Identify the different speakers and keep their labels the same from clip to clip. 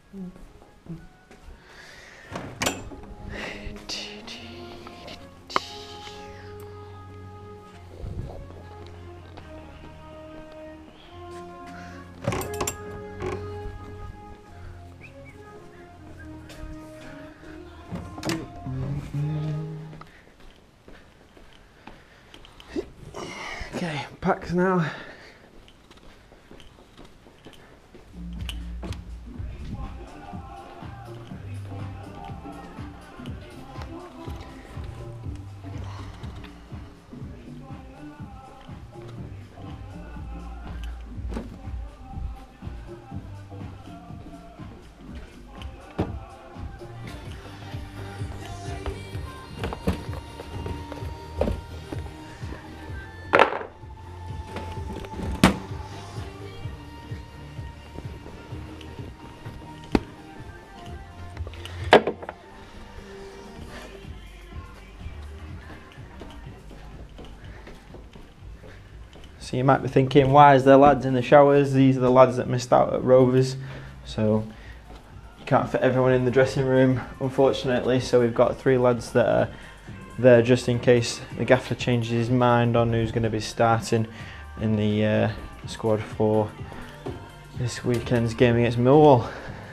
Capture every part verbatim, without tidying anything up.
Speaker 1: Okay, packs now. So you might be thinking, why is there lads in the showers? These are the lads that missed out at Rovers. So you can't fit everyone in the dressing room, unfortunately. So we've got three lads that are there just in case the gaffer changes his mind on who's going to be starting in the uh, squad for this weekend's game against Millwall.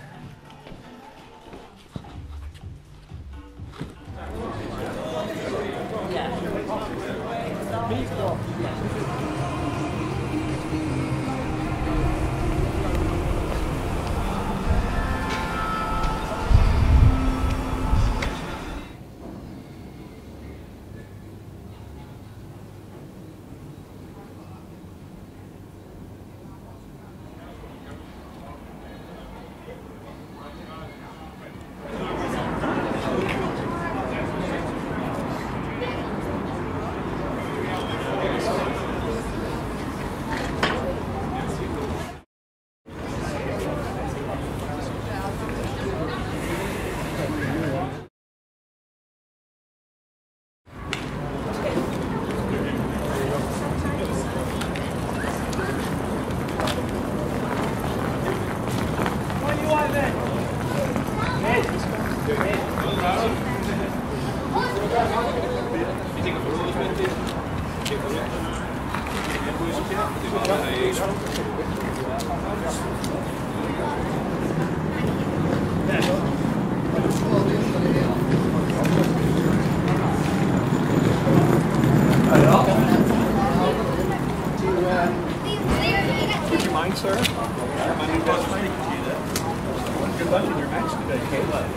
Speaker 2: Would you mind, sir? My new best friend. Good luck in your match today, Kayla.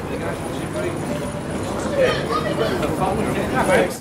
Speaker 2: Have fun with it. Thanks.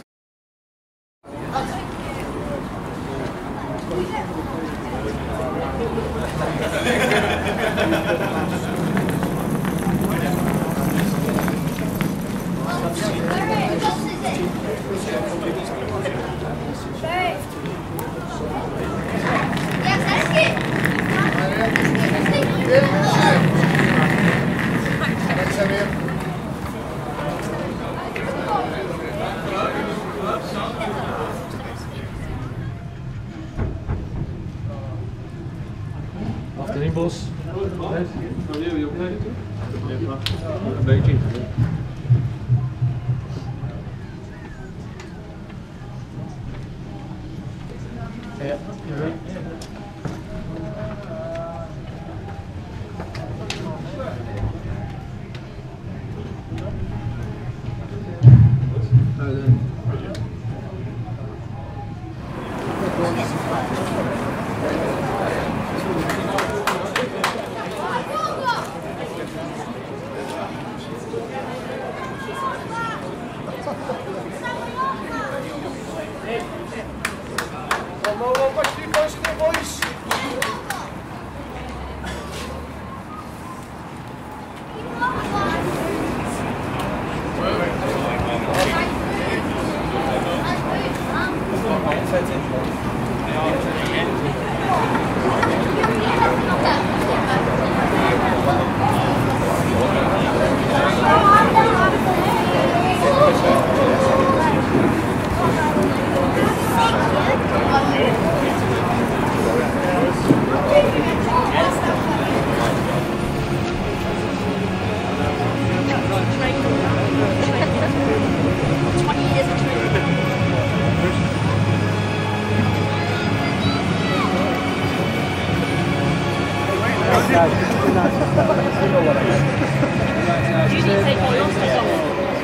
Speaker 3: Afternoon, boss. Nice. How are you? You okay? Yeah. Very cheap. Yeah, you're right. Oh, then.
Speaker 4: you need to take all your stuff off?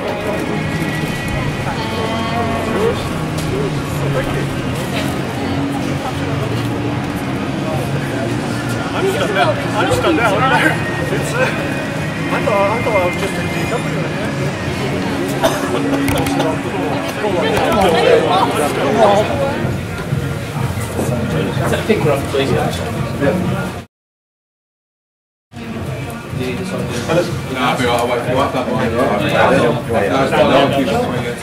Speaker 2: I'm stunned out. I'm stunned out. It's, uh, I thought I thought I was just in D W.
Speaker 5: Set a finger up, please. Yeah.
Speaker 3: No, I'll be right. I'll wait for you up that way. No, it's fine. I'll keep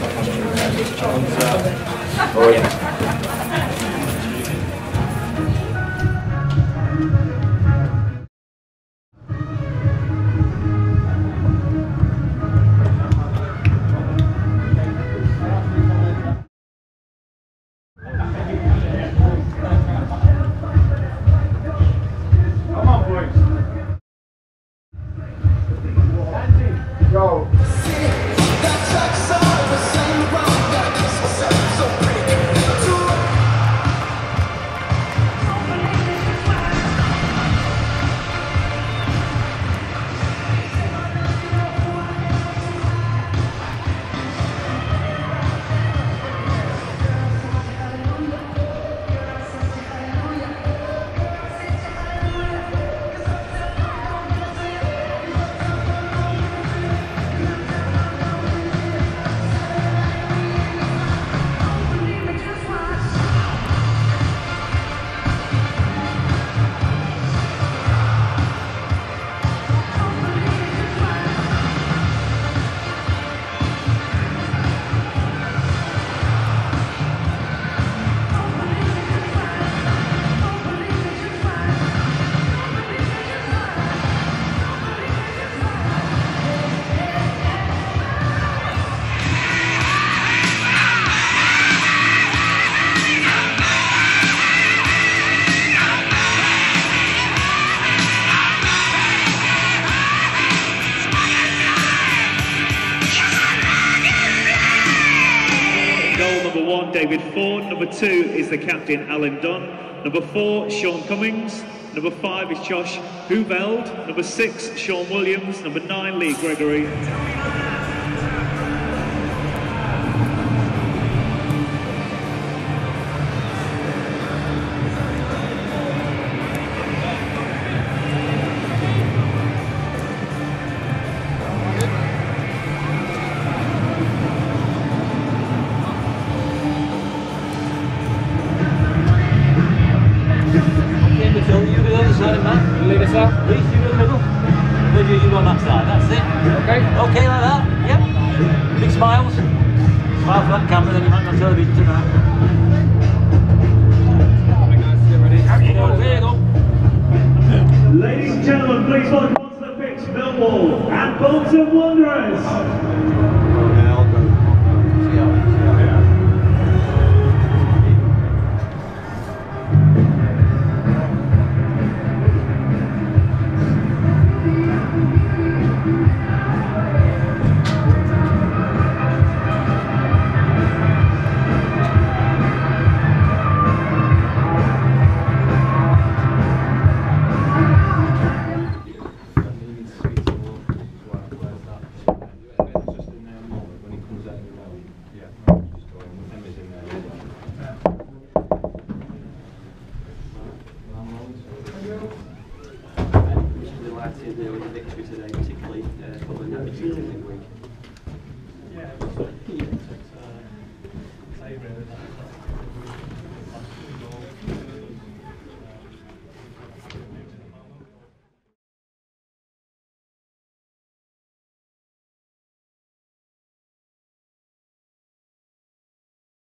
Speaker 3: it.
Speaker 6: David Ford. Number two is the captain, Alan Dunn. Number four, Sean Cummings. Number five is Josh Hoeveld. Number six, Sean Williams. Number nine, Lee Gregory.
Speaker 5: Okay, like that, yep. Big smiles. Smile for that camera, then you might not television tonight. There you go.
Speaker 6: Ladies and gentlemen, please welcome onto the pitch, Millwall and Bolton Wanderers.